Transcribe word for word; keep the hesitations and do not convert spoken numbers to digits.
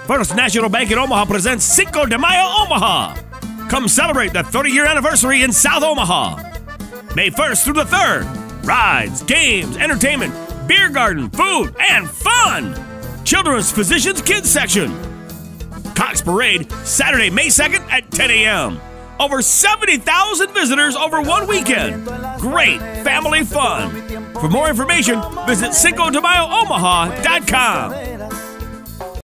First National Bank in Omaha presents Cinco de Mayo Omaha. Come celebrate the thirty-year anniversary in South Omaha. May first through the third. Rides, games, entertainment, beer garden, food, and fun. Children's Physicians Kids Section. Cox Parade, Saturday, May second at ten a m Over seventy thousand visitors over one weekend. Great family fun. For more information, visit cinco de mayo omaha dot com.